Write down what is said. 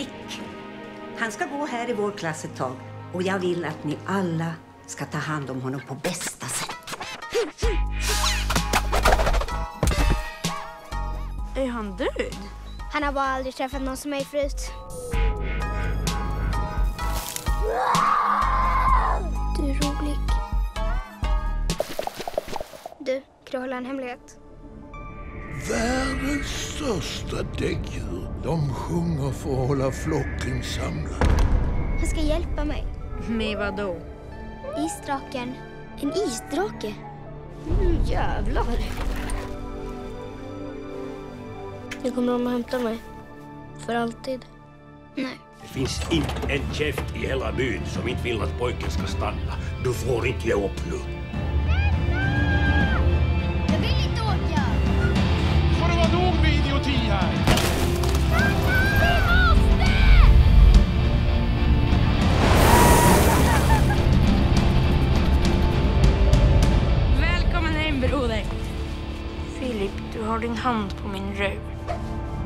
Rick. Han ska gå här i vår klass ett tag. Och jag vill att ni alla ska ta hand om honom på bästa sätt. Är han död? Han har bara aldrig träffat någon som mig förut. Du är rolig. Du, kan du hålla en hemlighet? Världens största däggdjur. De sjunger för att hålla flocken samlad. Han ska hjälpa mig. Med vad då? Isdraken. En isdrake? Jävlar. Nu kommer de att hämta mig. För alltid. Nej. Det finns inte en käft i hela byn som inte vill att pojken ska stanna. Du får inte ge upp nu. Jag vill inte åka! Får det vara nog med idioti här? Välkommen hem, broder. Filip, du har din hand på min röv.